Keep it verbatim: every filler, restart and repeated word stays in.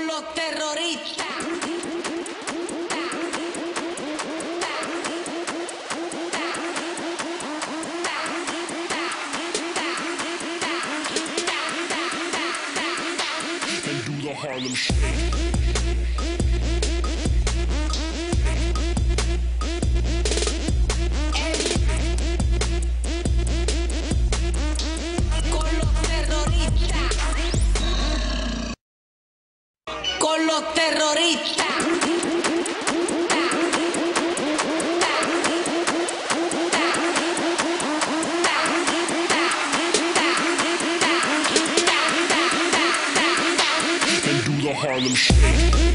con los terroristas. And do the Harlem Shake. Con los terroristas. And do the Harlem Shake.